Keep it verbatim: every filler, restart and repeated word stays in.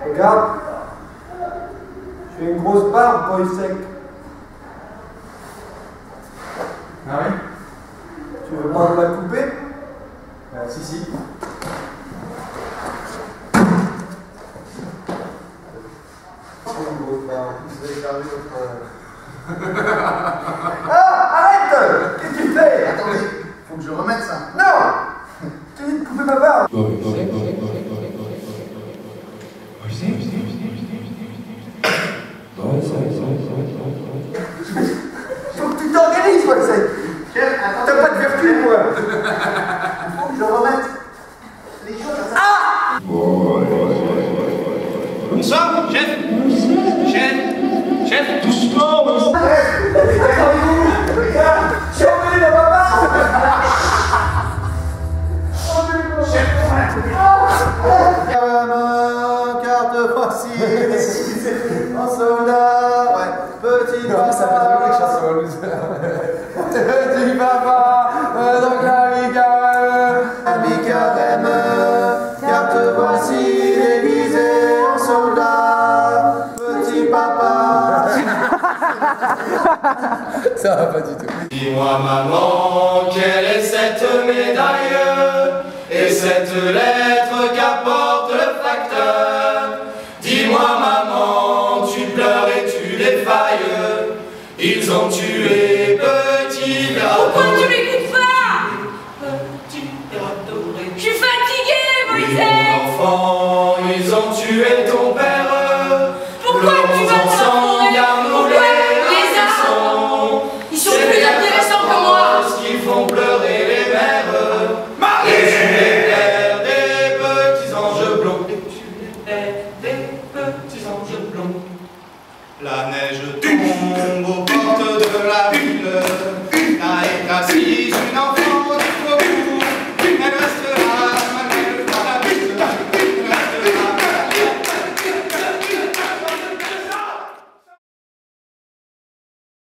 Regarde. J'ai une grosse barbe, boy sec. Ah oui? Tu veux pas me la couper? Euh, si, si. C'est une grosse barbe. Vous avez gardé votre... Ah! Arrête! Qu'est-ce que tu fais? Attendez, faut que je remette ça. Non! Tu dis de couper ma barbe! Faut que tu t'organises, boy sec! T'as pas de vertu, moi! Il faut que je remette les choses. Ah! Bonsoir, chef. Chef. Chef, doucement. Attendez-vous! Regarde! J'ai emmené la barbe! Carte voici, en soldat, ouais, petit papa, ça fait drôle les chansons à loser. petit papa, dans la bicarème, la bicarème, carte voici, déguisé en soldat, petit papa. Ça va pas du tout. Dis-moi maman, quelle est cette médaille et cette lettre qu'apporte le facteur? Dis-moi maman, tu pleures et tu défailles. Ils ont tué petit gâteau. Pourquoi tu m'écoutes pas? Petit gâteau. Je suis fatiguée, Oui, Moïse. mon enfant, ils ont tué ton père. Pourquoi tu vas te ensemble garder les armes? Ils sont plus intéressants que moi. Ce qui font pleurer les mères. Marie, et tu les pères des petits anges blonds. Et tu les pères des petits anges blonds. La neige tombe aux portes de la ville.